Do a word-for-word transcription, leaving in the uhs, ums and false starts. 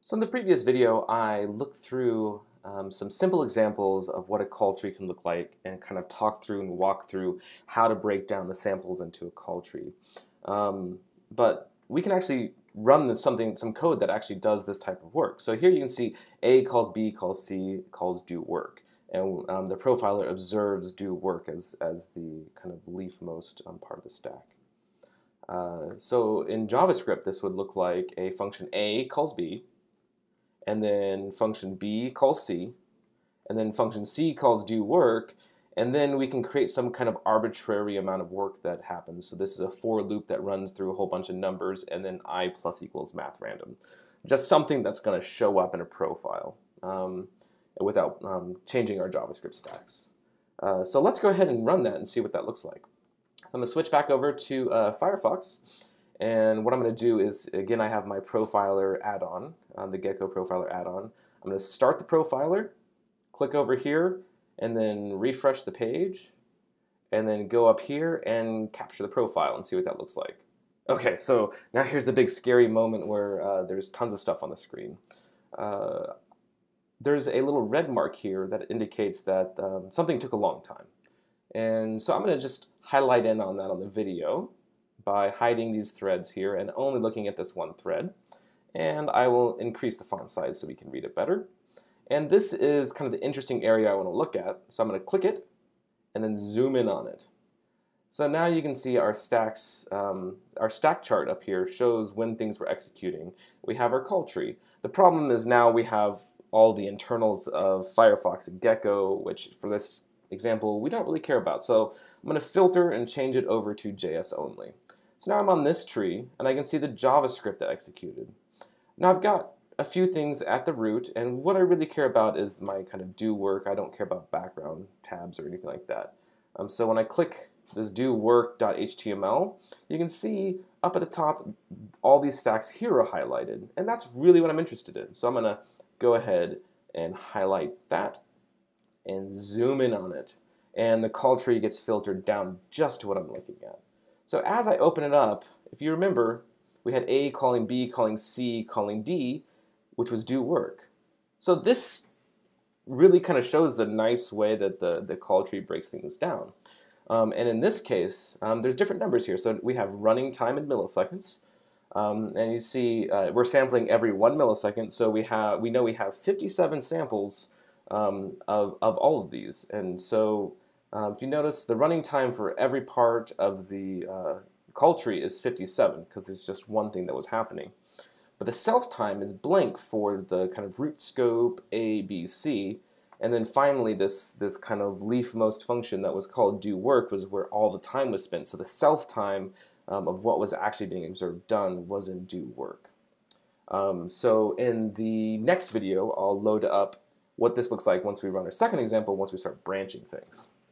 So in the previous video, I looked through um, some simple examples of what a call tree can look like and kind of talk through and walk through how to break down the samples into a call tree. Um, but we can actually run this something, some code that actually does this type of work. So here you can see A calls B, calls C, calls do work. And um, the profiler observes do work as, as the kind of leafmost um, part of the stack. Uh, so in JavaScript, this would look like a function A calls B, and then function B calls C, and then function C calls do work, and then we can create some kind of arbitrary amount of work that happens. So this is a for loop that runs through a whole bunch of numbers, and then I plus equals math random. Just something that's going to show up in a profile um, without um, changing our JavaScript stacks. Uh, so let's go ahead and run that and see what that looks like. I'm going to switch back over to uh, Firefox. And what I'm going to do is, again, I have my profiler add-on, um, the Gecko profiler add-on. I'm going to start the profiler, click over here, and then refresh the page, and then go up here and capture the profile and see what that looks like. Okay, so now here's the big scary moment where uh, there's tons of stuff on the screen. Uh, there's a little red mark here that indicates that um, something took a long time. And so I'm going to just highlight in on that on the video by hiding these threads here and only looking at this one thread. And I will increase the font size so we can read it better. And this is kind of the interesting area I want to look at. So I'm going to click it and then zoom in on it. So now you can see our stacks, um, our stack chart up here shows when things were executing. We have our call tree. The problem is now we have all the internals of Firefox and Gecko, which for this example we don't really care about. So I'm going to filter and change it over to J S only. So now I'm on this tree, and I can see the JavaScript that executed. Now I've got a few things at the root, and what I really care about is my kind of do work. I don't care about background tabs or anything like that. Um, so when I click this do work.html, you can see up at the top all these stacks here are highlighted, and that's really what I'm interested in. So I'm going to go ahead and highlight that and zoom in on it, and the call tree gets filtered down just to what I'm looking at. So as I open it up, if you remember, we had A calling B, calling C, calling D, which was do work. So this really kind of shows the nice way that the, the call tree breaks things down. Um, and in this case, um, there's different numbers here. So we have running time in milliseconds. Um, and you see uh, we're sampling every one millisecond, so we have we know we have fifty-seven samples um, of, of all of these. And so Uh, if you notice, the running time for every part of the uh, call tree is fifty-seven because there's just one thing that was happening. But the self time is blank for the kind of root scope A, B, C, and then finally this this kind of leafmost function that was called do work was where all the time was spent. So the self time um, of what was actually being observed done was in do work. Um, so in the next video, I'll load up what this looks like once we run our second example, once we start branching things.